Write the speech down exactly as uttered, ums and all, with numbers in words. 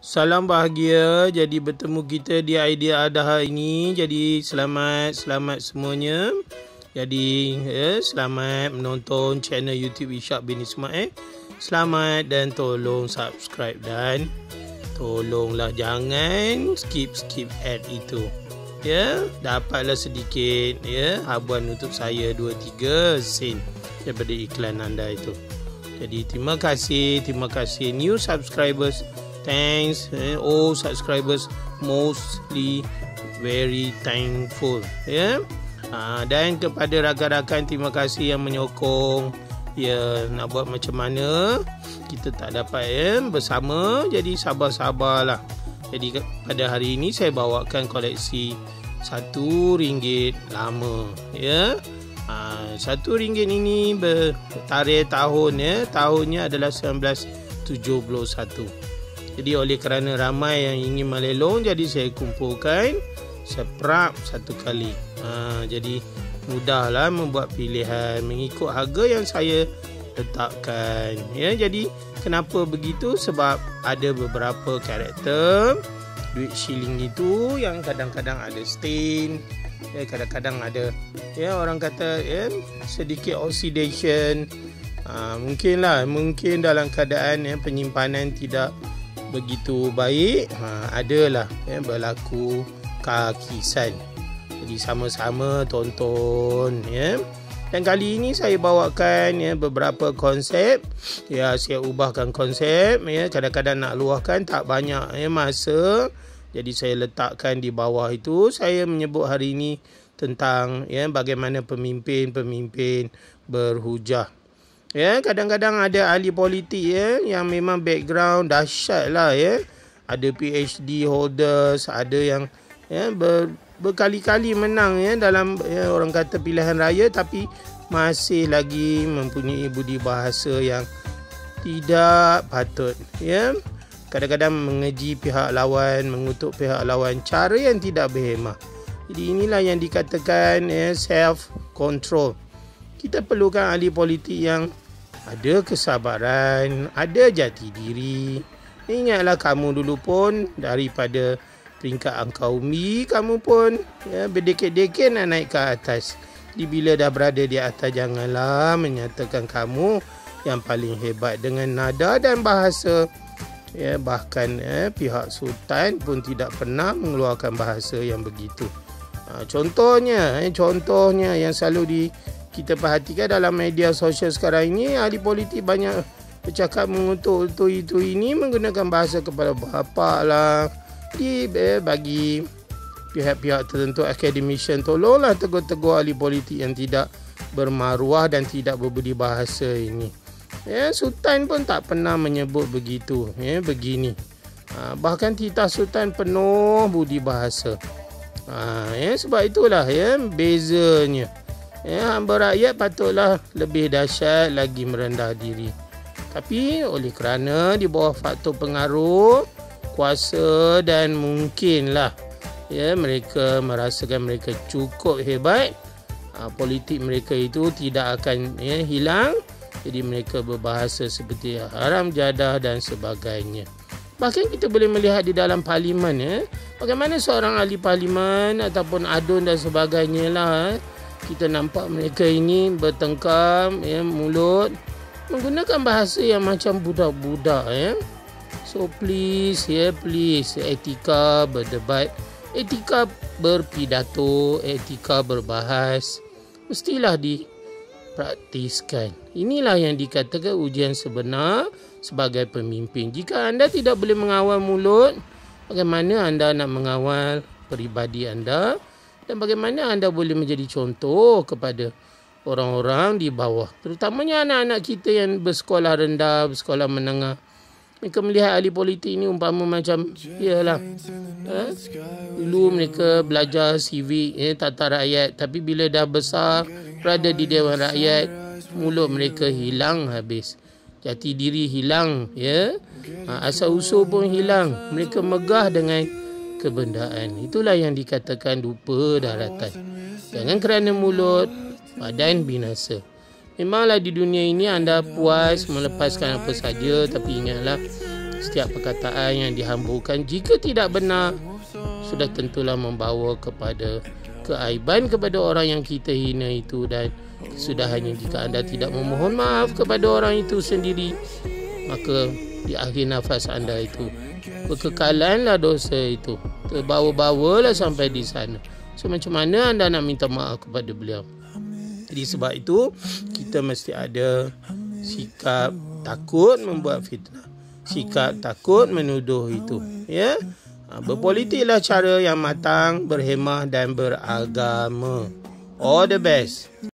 Salam bahagia. Jadi bertemu kita di Idea Ada hari ini. Jadi selamat selamat semuanya. Jadi ya, selamat menonton channel YouTube Ishak bin Ismail. Selamat dan tolong subscribe dan tolonglah jangan skip-skip ad itu. Ya, dapatlah sedikit ya habuan untuk saya dua tiga sen daripada iklan anda itu. Jadi terima kasih, terima kasih new subscribers. Thanks, eh, all subscribers, mostly very thankful. Ya, yeah? ha, dan kepada rakan-rakan terima kasih yang menyokong. Ya, nak buat macam mana kita tak dapat ya bersama. Jadi sabar-sabarlah. Jadi pada hari ini saya bawakan koleksi satu ringgit lama. Ya, ha, satu ringgit ini bertarikh tahun ya, tahunnya adalah seribu sembilan ratus tujuh puluh satu. Jadi oleh kerana ramai yang ingin melelong, jadi saya kumpulkan seprap satu kali. Ha, jadi mudahlah membuat pilihan mengikut harga yang saya letakkan. Ya, jadi kenapa begitu? Sebab ada beberapa karakter duit shilling itu yang kadang-kadang ada stain, ya, kadang-kadang ada ya orang kata ya sedikit oxidation. Ha, mungkinlah mungkin dalam keadaan ya, penyimpanan tidak begitu baik, ha, adalah ya, berlaku kakisan. Jadi sama-sama tonton ya. Dan kali ini saya bawakan ya beberapa konsep. Ya, saya ubahkan konsep ya, kadang-kadang nak luahkan tak banyak ya masa. Jadi saya letakkan di bawah itu. Saya menyebut hari ini tentang ya bagaimana pemimpin-pemimpin berhujah. Ya, kadang-kadang ada ahli politik ya yang memang background dahsyat lah ya. Ada P H D holders, ada yang ya ber, berkali-kali menang ya dalam ya, orang kata pilihan raya, tapi masih lagi mempunyai budi bahasa yang tidak patut ya. Kadang-kadang mengeji pihak lawan, mengutuk pihak lawan cara yang tidak berhemah. Jadi inilah yang dikatakan ya self control. Kita perlukan ahli politik yang ada kesabaran, ada jati diri. Ingatlah kamu dulu pun daripada peringkat angka umi, kamu pun ya, berdekit-dekit nak naik ke atas. Jadi bila dah berada di atas, janganlah menyatakan kamu yang paling hebat dengan nada dan bahasa. Ya, bahkan ya, pihak sultan pun tidak pernah mengeluarkan bahasa yang begitu. Ha, contohnya, eh, contohnya yang selalu di kita perhatikan dalam media sosial sekarang ini, ahli politik banyak bercakap mengutuk itu itu ini menggunakan bahasa kepada bapa lah. Jadi eh, bagi pihak-pihak tertentu, academician, tolonglah tegur-tegur ahli politik yang tidak bermaruah dan tidak berbudi bahasa ini. Ya, sultan pun tak pernah menyebut begitu. Ya, begini. Ha, bahkan titah sultan penuh budi bahasa. Ha, ya, sebab itulah ya bezanya. Ya, hamba rakyat patutlah lebih dahsyat lagi merendah diri. Tapi oleh kerana di bawah faktor pengaruh kuasa dan mungkinlah ya mereka merasakan mereka cukup hebat, ha, politik mereka itu tidak akan ya, hilang. Jadi mereka berbahasa seperti haram jadah dan sebagainya. Bahkan kita boleh melihat di dalam parlimen ya, bagaimana seorang ahli parlimen ataupun adun dan sebagainya lah. Kita nampak mereka ini bertengkar ya, mulut menggunakan bahasa yang macam budak-budak ya. So please ya, please etika berdebat, etika berpidato, etika berbahas mestilah dipraktiskan. Inilah yang dikatakan ujian sebenar sebagai pemimpin. Jika anda tidak boleh mengawal mulut, bagaimana anda nak mengawal peribadi anda? Dan bagaimana anda boleh menjadi contoh kepada orang-orang di bawah, terutamanya anak-anak kita yang bersekolah rendah, bersekolah menengah. Mereka melihat ahli politik ini umpama macam iyalah eh? Dulu mereka belajar civic eh, tata rakyat, tapi bila dah besar berada di Dewan Rakyat, mulut mereka hilang habis, jati diri hilang ya, ha, asal usul pun hilang. Mereka megah dengan kebendaan. Itulah yang dikatakan dupa daratan. Jangan kerana mulut badan binasa. Memanglah di dunia ini anda puas melepaskan apa saja, tapi ingatlah setiap perkataan yang dihamburkan jika tidak benar sudah tentulah membawa kepada keaiban kepada orang yang kita hina itu, dan kesudahannya jika anda tidak memohon maaf kepada orang itu sendiri, maka di akhir nafas anda itu berkekalanlah dosa itu, terbawa-bawalah sampai di sana. So macam mana anda nak minta maaf kepada beliau? Jadi sebab itu kita mesti ada sikap takut membuat fitnah, sikap takut menuduh itu, ya. Berpolitiklah cara yang matang, berhemah dan beragama. All the best.